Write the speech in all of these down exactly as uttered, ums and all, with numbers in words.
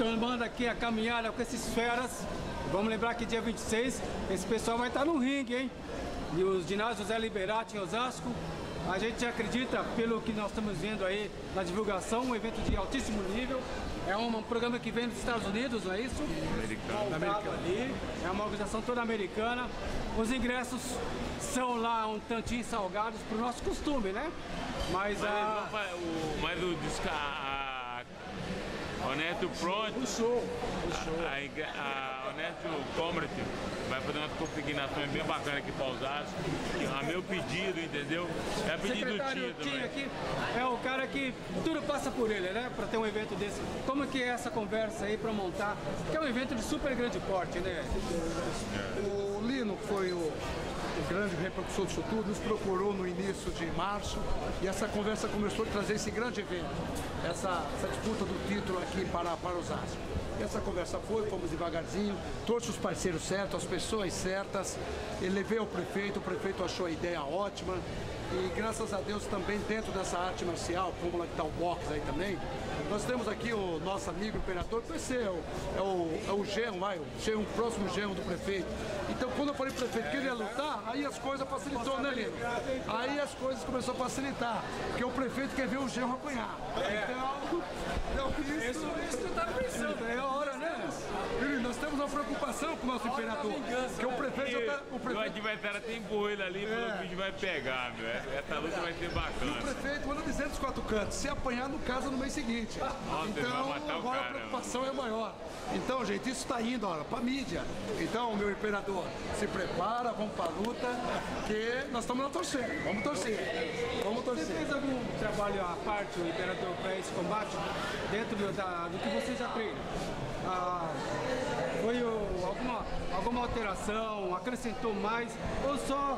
Tomando aqui a caminhada com esses feras. Vamos lembrar que dia vinte e seis esse pessoal vai estar no ringue, hein? E os ginásios José Liberati em Osasco. A gente acredita, pelo que nós estamos vendo aí na divulgação, um evento de altíssimo nível. É um, um programa que vem dos Estados Unidos, não é isso? Americano. Americano. Ali. É uma organização toda americana. Os ingressos são lá um tantinho salgados para o nosso costume, né? Mas, mas a... o, mas o disca, a, a Honesto Pronto, o show, o show. A, a, a Honesto Commerce vai fazer umas consignações bem bacanas aqui para Osasco. A meu pedido, entendeu? É pedido do Tinha também. Aqui é o cara que tudo passa por ele, né? Para ter um evento desse. Como que é essa conversa aí para montar? Que é um evento de super grande porte, né? O Lino foi o, o grande repercussor disso tudo, nos procurou no início de março e essa conversa começou a trazer esse grande evento, essa, essa disputa do título aqui para, para Osasco. Essa conversa foi, fomos devagarzinho, trouxe os parceiros certos, as pessoas certas, elevei ao prefeito, o prefeito achou a ideia ótima e graças a Deus também dentro dessa arte marcial, como lá que está o boxe aí também, nós temos aqui o nosso amigo imperador, que esse é o, é o, é o genro, vai, o próximo genro do prefeito. Então quando eu falei pro prefeito que ele ia lutar, aí as coisas facilitou, né, Lino? Aí as coisas começaram a facilitar, porque o prefeito quer ver o genro apanhar. Então, então isso, isso tu tá pensando, é a hora, né? Nós temos uma preocupação com o nosso imperador, que o prefeito já tá... O prefeito... O adversário tem boelho ali, é. O bicho vai pegar, meu. Essa luta vai ser bacana. E o prefeito manda dizer dos quatro cantos, se apanhar no caso no mês seguinte. Nossa, então agora cara, a preocupação mano. é maior. Então, gente, isso está indo, olha, pra mídia. Então, meu imperador, se prepara, vamos pra luta, que nós estamos na torcida. Vamos torcer. Vamos torcer. Você fez algum trabalho à parte, o imperador, para esse combate, dentro do, da, do que você já treina? Ah, foi o, alguma, alguma alteração, acrescentou mais ou só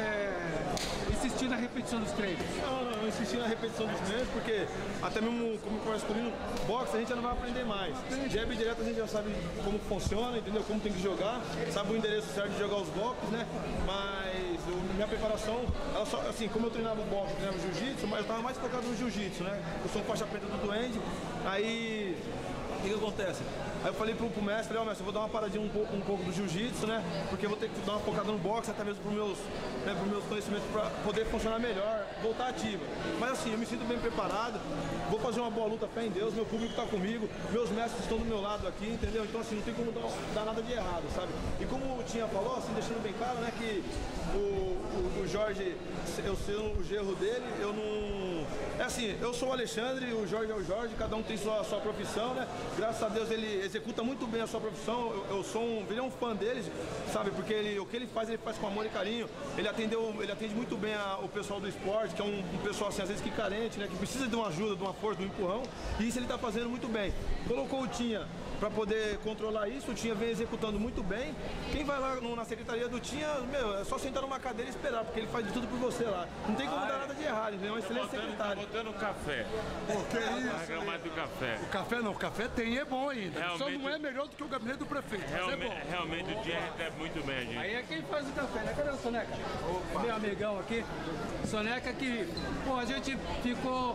é, insistir na repetição dos treinos? Não, não, eu insisti na repetição dos treinos porque até mesmo como conversa comigo, boxe a gente já não vai aprender mais. Jab direto a gente já sabe como funciona, entendeu? Como tem que jogar, sabe o endereço certo de jogar os golpes, né? Mas o, minha preparação, ela só, assim, como eu treinava o boxe, eu treinava o jiu-jitsu, mas eu tava mais focado no jiu-jitsu, né? Eu sou um faixa preta do duende, aí o que que acontece? Aí eu falei pro, pro mestre, falei, ó, mestre, eu vou dar uma paradinha um pouco, um pouco do jiu-jitsu, né? Porque eu vou ter que dar uma focada no boxe, até mesmo pros meus, né, pros meus conhecimentos, pra poder funcionar melhor, voltar ativa. Mas assim, eu me sinto bem preparado, vou fazer uma boa luta, fé em Deus, meu público tá comigo, meus mestres estão do meu lado aqui, entendeu? Então assim, não tem como dar, dar nada de errado, sabe? E como o Tinha falou, assim, deixando bem claro, né, que o, o, o Jorge, eu sei o gerro dele, eu não... É assim, eu sou o Alexandre, o Jorge é o Jorge, cada um tem sua, sua profissão, né? Graças a Deus ele executa muito bem a sua profissão, eu, eu sou um, ele é um fã deles, sabe? Porque ele, o que ele faz, ele faz com amor e carinho. Ele atendeu, ele atende muito bem a, o pessoal do esporte, que é um, um pessoal assim, às vezes que carente, né? Que precisa de uma ajuda, de uma força, de um empurrão. E isso ele tá fazendo muito bem. Colocou o Tinha para poder controlar isso, o Tinha vem executando muito bem. Quem vai lá no, na secretaria do Tinha, meu, é só sentar numa cadeira e esperar, porque ele faz de tudo por você lá. Não tem como ah, dar nada de errado, ele é um excelente botando, secretário. Botando café. Pô, que isso? Reclamar do café. O café não, o café tem, é bom ainda. Realmente, só não é melhor do que o gabinete do prefeito, realmente, mas é bom. Realmente o Tinha recebe muito bem a gente. Aí é quem faz o café, né? Cadê o Soneca? Opa. Meu amigão aqui. Soneca que, pô, a gente ficou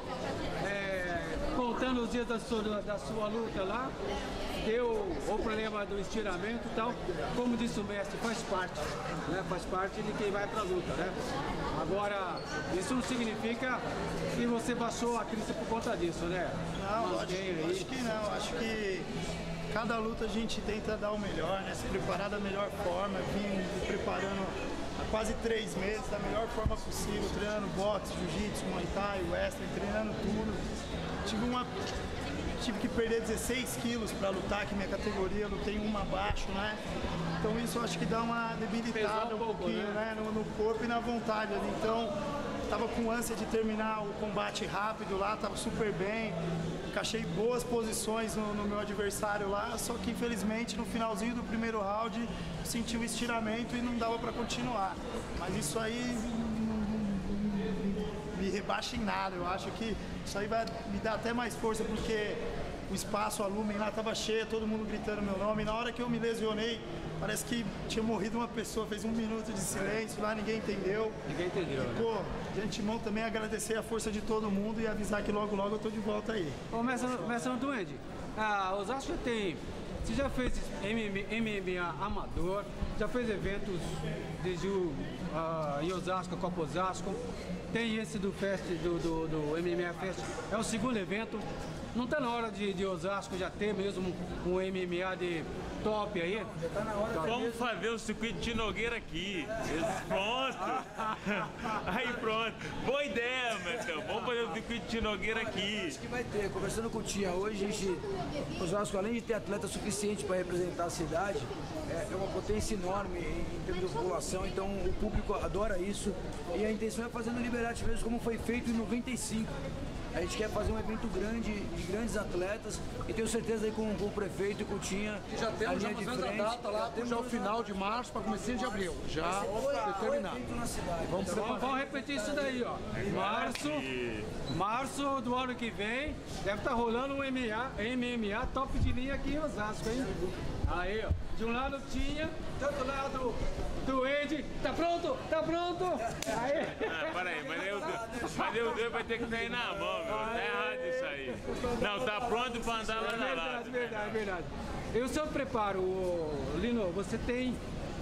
é, contando os dias da sua, da sua luta lá. Deu o problema do estiramento e tal, como disse o mestre, faz parte, né? Faz parte de quem vai pra luta, né? Agora, isso não significa que você baixou a crise por conta disso, né? Não, acho, acho que não, acho que cada luta a gente tenta dar o melhor, né? Se preparar da melhor forma, vim me preparando há quase três meses da melhor forma possível, treinando boxe, jiu-jitsu, muay thai, wrestling, treinando tudo. Tive uma... Tive que perder dezesseis quilos para lutar, que minha categoria eu lutei uma abaixo, né? Então isso eu acho que dá uma debilitada um pouquinho, né? No, no corpo e na vontade. Então, tava com ânsia de terminar o combate rápido lá, tava super bem. Encaixei boas posições no, no meu adversário lá, só que infelizmente no finalzinho do primeiro round senti um estiramento e não dava para continuar. Mas isso aí me rebaixa em nada, eu acho que isso aí vai me dar até mais força, porque o espaço, a Lumen lá estava cheia, todo mundo gritando meu nome, e na hora que eu me lesionei, parece que tinha morrido uma pessoa, fez um minuto de silêncio lá, ninguém entendeu. Ninguém entendeu, e, pô, de antemão também agradecer a força de todo mundo e avisar que logo logo eu tô de volta aí. Ô, mestre, mestre Duende, Ah, Osasco tem... Você já fez M M A amador, já fez eventos desde o uh, em Osasco, Copa Osasco. Tem esse do Fest, do, do, do M M A Fest, é o segundo evento. Não está na hora de, de Osasco já ter mesmo um M M A de top aí? Já tá na hora. Vamos fazer o circuito de Nogueira aqui. Pronto. Aí pronto. Boa ideia, Betão. Vamos fazer o circuito de Nogueira aqui. Acho que vai ter. Conversando com o Tinha hoje, a gente, Osasco, além de ter atleta suficiente para representar a cidade, é, é uma potência enorme em, em termos de população, então o público adora isso. E a intenção é fazer no Liberate mesmo, como foi feito em noventa e cinco. A gente quer fazer um evento grande, de grandes atletas, e tenho certeza aí com, com o prefeito e com o Tinha. E já temos já de frente, a data lá, já o final de março para começar de abril. Já determinado. Vamos, vamos, vamos repetir isso daí, ó. Março, março do ano que vem, deve estar rolando um M M A top de linha aqui em Osasco, hein? Aí, ó. De um lado tinha, do outro lado do Ed. Tá pronto? Tá pronto? Aí. Ah, peraí, mas eu, mas eu devo vai ter que sair na mão, meu. Tá errado isso aí. Não, tá pronto pra andar lá na lata. Verdade, verdade, verdade. E o seu preparo, Lino, você tem...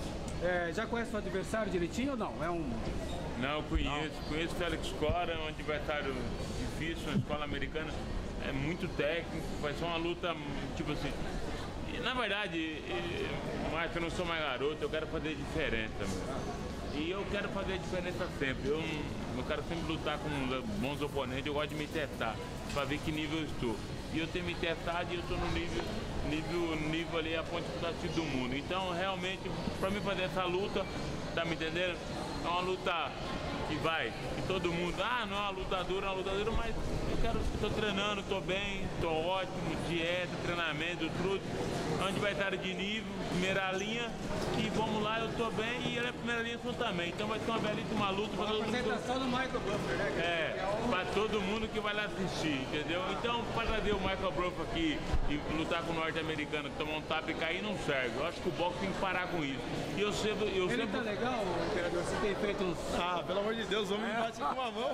É, já conhece o adversário direitinho ou não? É um... Não, eu conheço. Não. Conheço o Félix Cora, é um adversário difícil, uma escola americana. É muito técnico, vai ser uma luta, tipo assim... Na verdade, Marco, eu não sou mais garoto, eu quero fazer diferença, meu. E eu quero fazer diferença sempre. Eu, eu quero sempre lutar com bons oponentes, eu gosto de me testar, para ver que nível eu estou. E eu tenho me testado e eu estou no nível, nível, nível ali, a ponte do mundo. Então, realmente, para mim fazer essa luta, tá me entendendo? É uma luta que vai, que todo mundo, ah, não é uma luta dura, é uma luta dura, mas eu quero, estou treinando, estou bem, estou ótimo, dieta, treinamento, tudo, onde vai estar de nível, primeira linha, e vamos lá, eu estou bem, e ele é primeira linha sou também, então vai ser uma belíssima luta para todo mundo. Apresentação do Michael Buffer, né? É, para todo mundo que vai lá assistir, entendeu? Então, para trazer o Michael Buffer aqui e lutar com o norte-americano, tomar um tapa e cair, não serve. Eu acho que o boxe tem que parar com isso. E eu sempre... Eu ele sempre... tá legal, imperador? Você tem feito uns... Ah, pelo amor de Deus, o homem me bate com uma mão.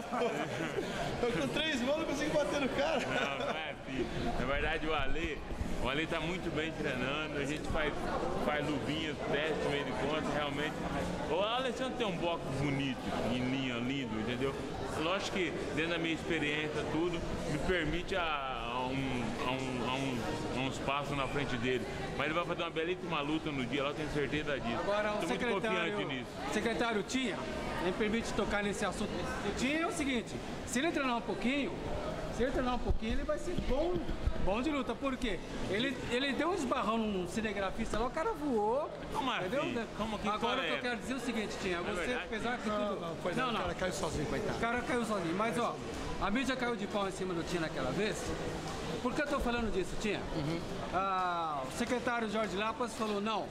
Eu com três mãos não consigo bater no cara. Não, não é assim. Na verdade, o Ale, o Ale tá muito bem treinando, a gente faz, faz luvinhas, teste, meio de conta, realmente. O Alessandro tem um boxe bonito, em linha, lindo, entendeu? Lógico que, dentro da minha experiência, tudo, me permite a, a, um, a, um, a, um, a uns passos na frente dele. Mas ele vai fazer uma belíssima luta no dia, lá eu tenho certeza disso. Agora, o Tô muito confiante secretário, nisso. secretário Tinha, me permite tocar nesse assunto. O Tinha é o seguinte, se ele treinar um pouquinho, se ele treinar um pouquinho, ele vai ser bom, bom de luta. Por quê? Ele, ele deu um esbarrão num cinegrafista lá, o cara voou. Como assim? Entendeu? Como que Agora o que é? eu quero dizer é o seguinte, Tinha, você, verdade? apesar que Não, tudo... não, foi não, não, o cara caiu sozinho, coitado. O cara caiu sozinho, mas ó, a mídia caiu de pau em cima do Tinha naquela vez. Por que eu tô falando disso, Tinha? Uhum. Ah, o secretário Jorge Lapas falou, não,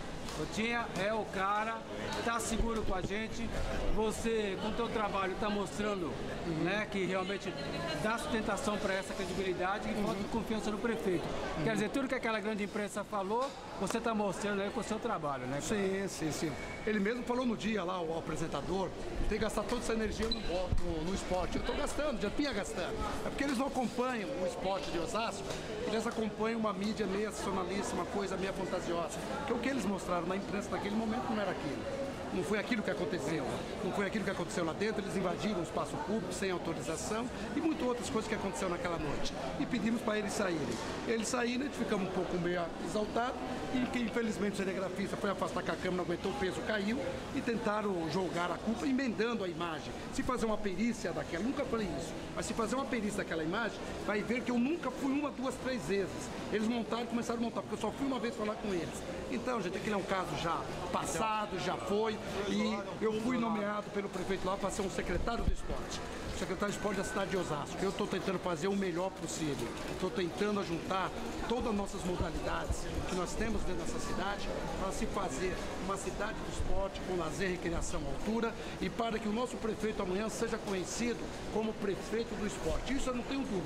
o Tinha é o cara, tá seguro com a gente, você com o teu trabalho tá mostrando uhum. né, que realmente dá sustentação para essa credibilidade e uhum. falta de confiança no prefeito. Uhum. Quer dizer, tudo que aquela grande imprensa falou, você está mostrando aí com o seu trabalho, né? Cara? Sim, sim, sim. Ele mesmo falou no dia lá, o apresentador, tem que gastar toda essa energia no, no, no esporte. Eu estou gastando, já vinha gastando. É porque eles não acompanham o esporte de Osasco, eles acompanham uma mídia meio sensacionalista, uma coisa meio fantasiosa. Porque o que eles mostraram na imprensa naquele momento não era aquilo. Não foi aquilo que aconteceu, não foi aquilo que aconteceu lá dentro, eles invadiram o espaço público sem autorização e muitas outras coisas que aconteceram naquela noite. E pedimos para eles saírem. Eles saíram, ficamos um pouco meio exaltados e que infelizmente o cinegrafista foi afastar com a câmera, não aguentou o peso, caiu e tentaram jogar a culpa emendando a imagem. Se fazer uma perícia daquela, nunca falei isso, mas se fazer uma perícia daquela imagem, vai ver que eu nunca fui uma, duas, três vezes. Eles montaram e começaram a montar, porque eu só fui uma vez falar com eles. Então, gente, aquele é um caso já passado, já foi, e eu fui nomeado pelo prefeito lá para ser um secretário do esporte. Secretário de Esporte da cidade de Osasco. Eu estou tentando fazer o melhor possível. Estou tentando juntar todas as nossas modalidades que nós temos dentro dessa cidade para se fazer uma cidade do esporte com lazer, recreação, altura e para que o nosso prefeito amanhã seja conhecido como prefeito do esporte. Isso eu não tenho dúvida.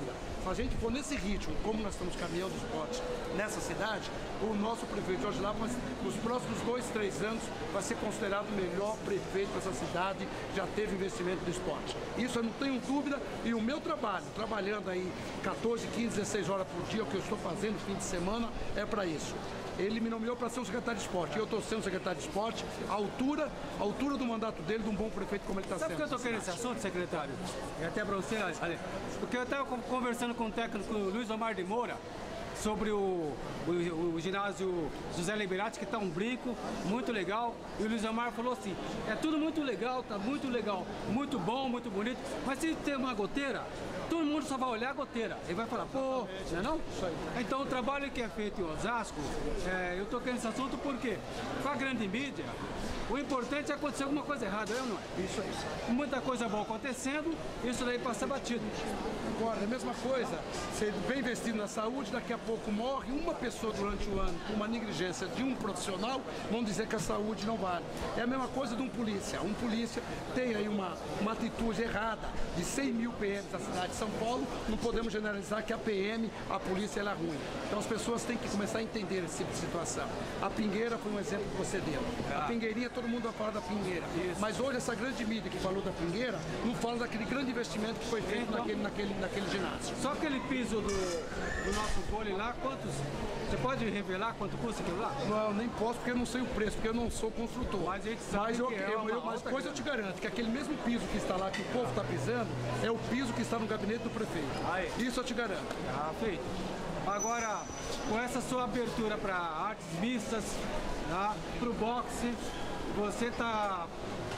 se a gente for nesse ritmo, como nós estamos caminhando o esporte nessa cidade, o nosso prefeito Jorge Lapa, nos próximos dois, três anos, vai ser considerado o melhor prefeito dessa cidade, já teve investimento no esporte. Isso eu não tenho dúvida, e o meu trabalho, trabalhando aí quatorze, quinze, dezesseis horas por dia, o que eu estou fazendo fim de semana, é para isso. Ele me nomeou para ser o secretário de esporte. Eu estou sendo secretário de esporte, a altura, a altura do mandato dele, de um bom prefeito como ele está sendo. Sabe por que eu toquei nesse assunto, secretário? E até para você, Ale, porque eu estava conversando com o técnico Luiz Omar de Moura sobre o, o, o ginásio José Liberati, que está um brinco, muito legal. E o Luiz Omar falou assim, é tudo muito legal, tá muito legal, muito bom, muito bonito, mas se tem uma goteira, todo mundo só vai olhar a goteira. Ele vai falar, pô, não é não? Então o trabalho que é feito em Osasco, é, eu toquei nesse assunto porque, com a grande mídia, o importante é acontecer alguma coisa errada, é ou não é? Isso aí. Muita coisa boa acontecendo, isso daí passa batido. Agora, a mesma coisa, você bem investido na saúde, daqui a pouco morre uma pessoa durante o ano por uma negligência de um profissional, vão dizer que a saúde não vale. É a mesma coisa de um polícia. Um polícia tem aí uma, uma atitude errada de cem mil P Ms da cidade de São Paulo, não podemos generalizar que a P M, a polícia, ela é ruim. Então as pessoas têm que começar a entender esse tipo de situação. A Pingueira foi um exemplo que você deu. A Pingueirinha, todo mundo vai falar da Pingueira. Isso. Mas hoje essa grande mídia que falou da Pingueira, não fala daquele grande investimento que foi feito então, naquele, naquele, naquele ginásio. Só aquele piso do, do nosso vôlei lá, quantos... Você pode revelar quanto custa aquilo lá? Não, eu nem posso porque eu não sei o preço, porque eu não sou construtor. Mas a gente sabe mas eu, que é eu, eu, Mas coisa eu te garanto, que aquele mesmo piso que está lá, que o povo está pisando, é o piso que está no gabinete do prefeito. Aí. Isso eu te garanto. Ah, feito. Agora, com essa sua abertura para artes mistas, tá? Para o boxe, você está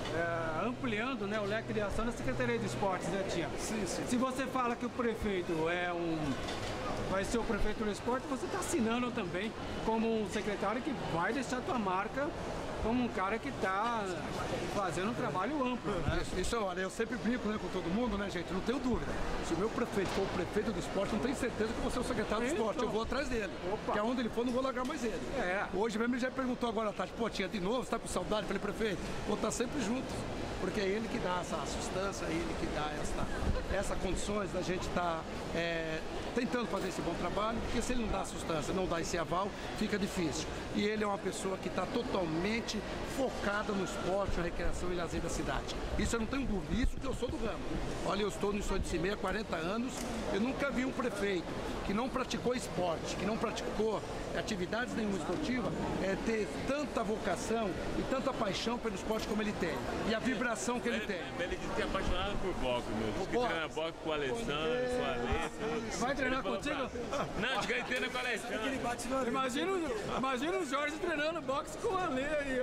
é, ampliando, né, o leque de ação da Secretaria de Esportes, né, tia? Sim, sim. Se você fala que o prefeito é um... vai ser o prefeito do esporte, você está assinando também como um secretário que vai deixar a tua marca como um cara que está fazendo um trabalho amplo, né? Isso, isso, olha, eu sempre brinco, né, com todo mundo, né, gente? Não tenho dúvida. Se o meu prefeito for o prefeito do esporte, não tenho certeza que eu vou ser o secretário do esporte. Eu vou atrás dele. Opa. Que aonde ele for, não vou largar mais ele. É. Hoje mesmo ele já perguntou agora à tarde, pô, tia, de novo, você tá com saudade? Eu falei, prefeito, vou estar sempre junto. Porque é ele que dá essa sustância, é ele que dá essa, essa condições da gente estar tá, é, tentando fazer esse bom trabalho, porque se ele não dá a sustância, não dá esse aval, fica difícil. E ele é uma pessoa que está totalmente focada no esporte, na recreação e lazer da cidade. Isso eu não tenho dúvida, isso que eu sou do ramo. Olha, eu estou no Sonho de Cimei há quarenta anos, eu nunca vi um prefeito que não praticou esporte, que não praticou atividades nenhuma esportiva, é, ter tanta vocação e tanta paixão pelo esporte como ele tem. E a vibração que ele tem. Ele disse que é apaixonado por boxe, meu. Diz que treina boxe com o Alessandro, com o Alessandro. Vai treinar contigo? Não, diz que ele treina com o Alessandro. Imagina, imagina o Jorge treinando boxe com o Ale aí.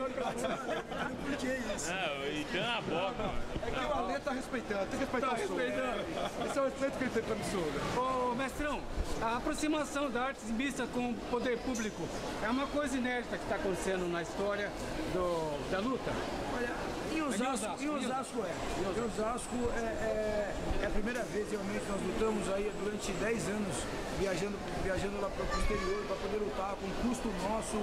Por que isso? Não, e treina boxe, mano. É que o Ale tá respeitando, tem que respeitar Tá o sul. respeitando. Esse é o respeito que ele tem para o sul. Ô, mestrão, a aproximação da artes mista com o poder público é uma coisa inédita que está acontecendo na história do, da luta? Olha, em Osasco, em Osasco é. Em Osasco é, é, é a primeira vez realmente nós lutamos aí durante dez anos viajando, viajando lá para o exterior para poder lutar com custo nosso.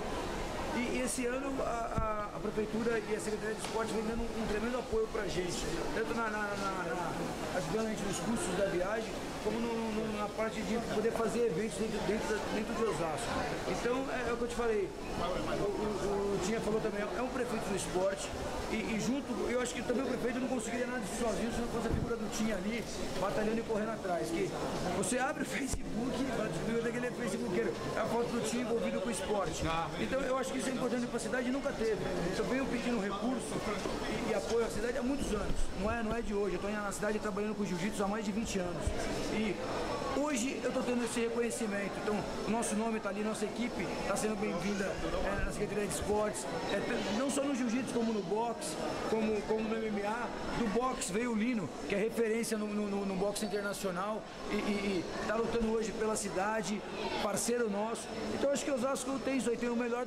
E esse ano a, a, a Prefeitura e a Secretaria de Esporte vem dando um, um tremendo apoio para a gente, tanto na, na, na, na, ajudando a gente nos custos da viagem, como no, no, na parte de poder fazer eventos dentro, dentro, dentro de Osasco. Então é, é o que eu te falei, o, o, o Tinha falou também, é um prefeito do esporte e, e junto, eu acho que também o prefeito não conseguiria nada disso sozinho se não fosse a figura do Tinha ali, batalhando e correndo atrás. Que você abre o Facebook e vai descobrir que ele é facebookeiro, é a foto do Tinha envolvido com o esporte. Então eu acho que isso é importante para a cidade e nunca teve. Eu venho pedindo recurso e, e apoio à cidade há muitos anos. Não é, não é de hoje. Eu estou na cidade trabalhando com jiu-jitsu há mais de vinte anos. E hoje eu estou tendo esse reconhecimento. Então, o nosso nome está ali, nossa equipe está sendo bem-vinda é, na Secretaria de Esportes. É, não só no jiu-jitsu, como no boxe, como, como no M M A. Do boxe veio o Lino, que é referência no, no, no boxe internacional e está lutando hoje pela cidade, parceiro nosso. Então, acho que o Osasco tem isso aí, tem o melhor da luta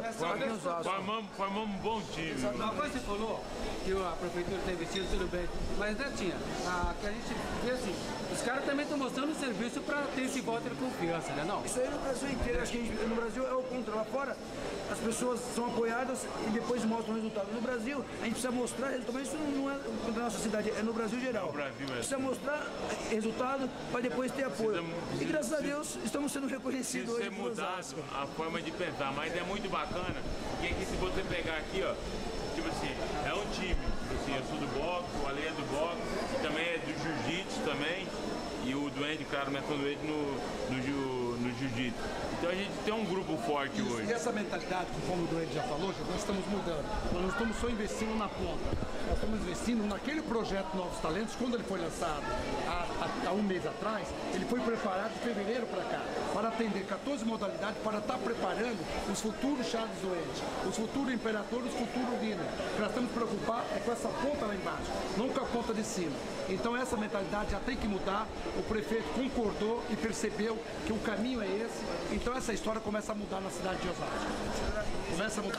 aqui em Osasco. Formamos, formamos um bom time. Uma coisa que você falou, que a prefeitura está investindo, tudo bem, mas ainda tinha, a, que a gente vê assim, os caras também estão mostrando serviço para ter esse voto de confiança, né não? Isso aí no Brasil inteiro, acho que a gente, no Brasil é o contra. Lá fora, as pessoas são apoiadas e depois mostram o resultado. No Brasil, a gente precisa mostrar resultado, mas isso não é contra a nossa cidade, é no Brasil geral. No Brasil, é. Precisa mostrar resultado para depois ter apoio. E graças a Deus, estamos sendo reconhecidos hoje. Se você mudar a forma de pensar, mas é muito bacana, porque aqui, se você pegar aqui, ó, tipo assim, é um time, tipo assim, eu sou do boxe, o Ale é do boxe, também é do jiu-jitsu também, e o Duende, claro, menção do Duende no, no, jiu, no jiu-jitsu. Então a gente tem um grupo forte Isso, hoje. E essa mentalidade, como o Duende já falou, nós estamos mudando. Nós não estamos só investindo na ponta, nós estamos investindo naquele projeto Novos Talentos. Quando ele foi lançado há, há, há um mês atrás, ele foi preparado de fevereiro para cá, para atender quatorze modalidades, para estar preparando os futuros Charles Duende, os futuros Imperadores, os futuros Dina. O que nós estamos preocupados é com essa ponta lá embaixo, não com a ponta de cima. Então essa mentalidade já tem que mudar. O prefeito concordou e percebeu que o caminho é esse. Então essa história começa a mudar na cidade de Osasco. Começa a mudar.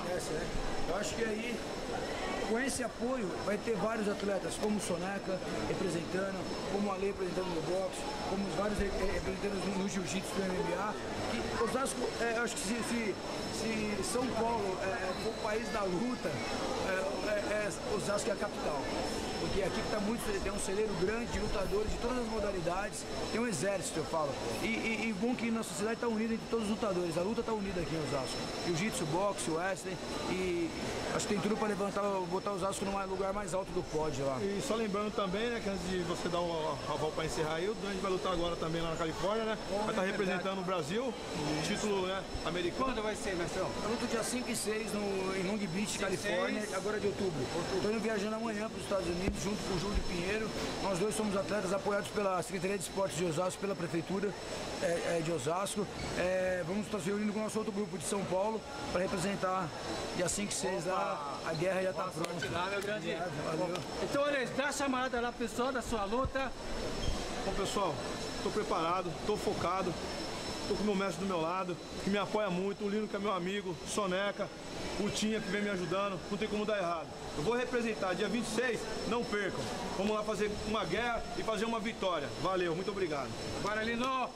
Eu acho que aí, com esse apoio, vai ter vários atletas, como o Soneca representando, como o Ale representando no boxe, como os vários representando no jiu-jitsu do M M A. Que Osasco, é, acho que se, se, se São Paulo é, for o país da luta, é, é, é Osasco é a capital. Porque aqui está muito, tem um celeiro grande de lutadores de todas as modalidades, tem um exército, eu falo. E, e, e bom que nossa sociedade está unida entre todos os lutadores, a luta está unida aqui em Osasco. Jiu-jitsu, boxe, wrestling, e acho que tem tudo para levantar, botar o Osasco num lugar mais alto do pódio lá. E só lembrando também, né, que antes de você dar uma aval para encerrar aí, o Duende vai lutar agora também lá na Califórnia, né? Vai estar representando o Brasil, o título, né, americano. Quando vai ser, Mestrão? Eu luto dia cinco e seis no, em Long Beach, Califórnia, agora de outubro. Estou indo viajando amanhã para os Estados Unidos, junto com o Júlio Pinheiro. Nós dois somos atletas apoiados pela Secretaria de Esportes de Osasco, pela Prefeitura é, é, de Osasco. É, vamos estar se reunindo com o nosso outro grupo de São Paulo para representar dia cinco e seis lá. A guerra já está pronta. Lá, meu grande. Valeu. Então, olha, dá a chamada lá, pessoal, da sua luta. Bom, pessoal, estou preparado, estou focado, estou com o meu mestre do meu lado, que me apoia muito, o Lino, que é meu amigo, Soneca, o Tinha, que vem me ajudando, não tem como dar errado. Eu vou representar dia vinte e seis, não percam. Vamos lá fazer uma guerra e fazer uma vitória. Valeu, muito obrigado. Bora, Lino!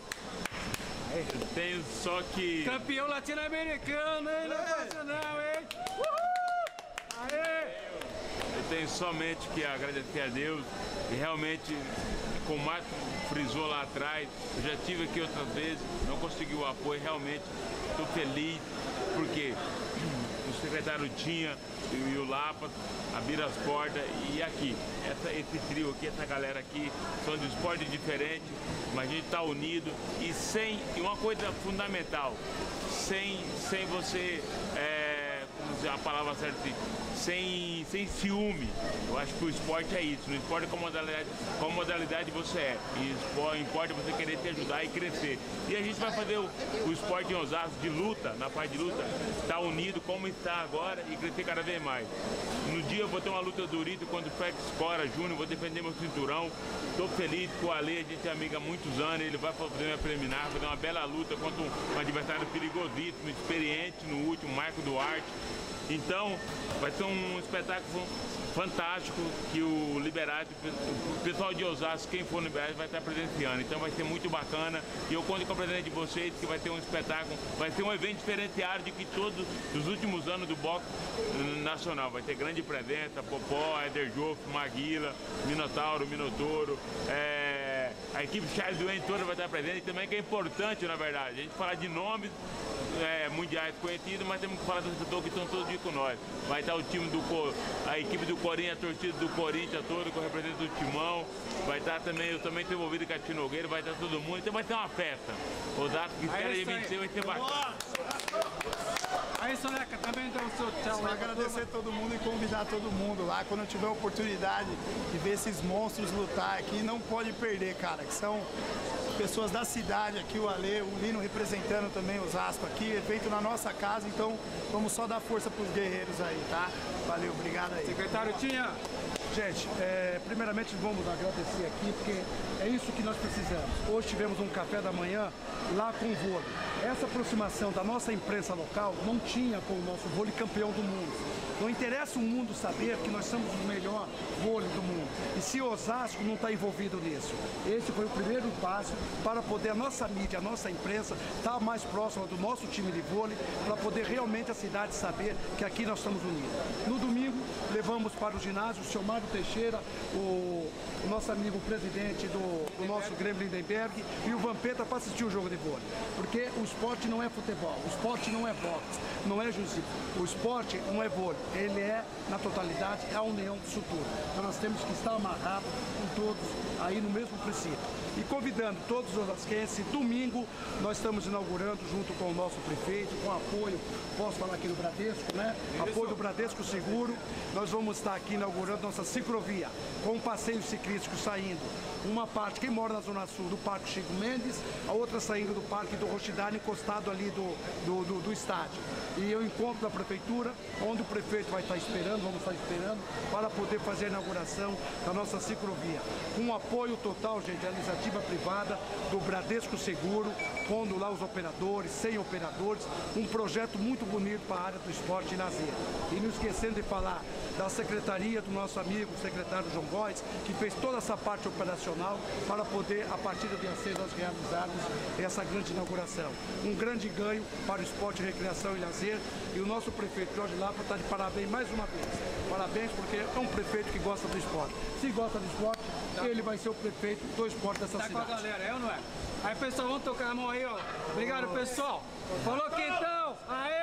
Eu tenho só que... Campeão latino-americano, hein? Não é fácil não, hein? Uhul! Aê! Eu tenho somente que agradecer a Deus e realmente, como o Marco frisou lá atrás, eu já estive aqui outras vezes, não consegui o apoio, realmente estou feliz, porque o secretário Tinha e o Lapa abriram as portas e aqui, essa, esse trio aqui, essa galera aqui, são de esportes diferentes, mas a gente está unido e sem, e uma coisa fundamental, sem, sem você, é, como dizer a palavra certa, sem, sem ciúme. Eu acho que o esporte é isso. No esporte, qual modalidade, qual modalidade você é. E esporte, importa você querer te ajudar e crescer. E a gente vai fazer o, o esporte em Osasco de luta, na parte de luta, estar unido como está agora e crescer cada vez mais. No dia eu vou ter uma luta do Urito contra o Félix Cora Júnior, vou defender meu cinturão. Estou feliz com o Ale, a gente é amiga há muitos anos, ele vai fazer minha preliminar, fazer uma bela luta contra um, um adversário perigosíssimo, experiente no último, Marco Duarte. Então, vai ser um espetáculo fantástico que o Liberado, o pessoal de Osasco, quem for no Liberado, vai estar presenciando. Então vai ser muito bacana e eu conto com a presença de vocês que vai ter um espetáculo, vai ser um evento diferenciado de que todos os últimos anos do boxe nacional. Vai ter grande presença, Popó, Éder Joffre, Maguila, Minotauro, Minotouro, é, a equipe Charles Duende toda vai estar presente e também que é importante, na verdade, a gente falar de nomes é, mundiais conhecidos, mas temos que falar do setor que estão todos aqui com nós. Vai estar o time do a equipe do Corinthians, a torcida do Corinthians todo, com o representante do Timão. Vai estar também, eu também estou envolvido com a Tino Nogueira, vai estar todo mundo. Então vai ser uma festa. Osasco que espera de vinte e seis vai ser bacana. Aí, Soneca, também dá o seu tchau. Só agradecer todo mundo e convidar todo mundo lá. Quando eu tiver a oportunidade de ver esses monstros lutar aqui, não pode perder, cara, que são pessoas da cidade aqui, o Ale, o Lino representando também Osasco aqui, evento na nossa casa, então vamos só dar força para os guerreiros aí, tá? Valeu, obrigado aí. Secretário Tinha. Gente, é, primeiramente vamos agradecer aqui, porque é isso que nós precisamos. Hoje tivemos um café da manhã lá com o vôlei. Essa aproximação da nossa imprensa local não tinha com o nosso vôlei campeão do mundo. Não interessa o mundo saber que nós somos o melhor vôlei do mundo. E se Osasco não está envolvido nisso, esse foi o primeiro passo para poder a nossa mídia, a nossa imprensa estar mais próxima do nosso time de vôlei, para poder realmente a cidade saber que aqui nós estamos unidos. No domingo, levamos para o ginásio o senhor Mário Teixeira, o, o nosso amigo presidente do, do nosso Grêmio Lindenberg e o Vampeta para assistir o jogo de vôlei. Porque o esporte não é futebol, o esporte não é boxe, não é jiu-jitsu, o esporte não é vôlei. Ele é, na totalidade, a união disso tudo. Então nós temos que estar amarrados com todos aí no mesmo princípio. E convidando todos os osasquenses, domingo nós estamos inaugurando junto com o nosso prefeito, com apoio, posso falar aqui do Bradesco, né? Apoio do Bradesco Seguro, nós vamos estar aqui inaugurando nossa ciclovia, com um passeio ciclístico saindo. Uma parte, quem mora na Zona Sul, do Parque Chico Mendes, a outra saindo do Parque do Rochidale, encostado ali do, do, do, do estádio. E eu encontro da prefeitura, onde o prefeito vai estar esperando, vamos estar esperando, para poder fazer a inauguração da nossa ciclovia. Com um apoio total, gente, a iniciativa privada do Bradesco Seguro, pondo lá os operadores, sem operadores, um projeto muito bonito para a área do esporte e lazer. E não esquecendo de falar da secretaria do nosso amigo, o secretário João Góes, que fez toda essa parte operacional para poder, a partir do dia seis, nós realizarmos essa grande inauguração. Um grande ganho para o esporte, recreação e lazer. E o nosso prefeito Jorge Lapa está de parabéns mais uma vez. Parabéns porque é um prefeito que gosta do esporte. Se gosta do esporte, ele vai ser o prefeito do esporte dessa Tá cidade. com a galera, é ou não é? Aí, pessoal, vamos tocar a mão aí, ó. Obrigado, pessoal. Falou, Quentão! Aê!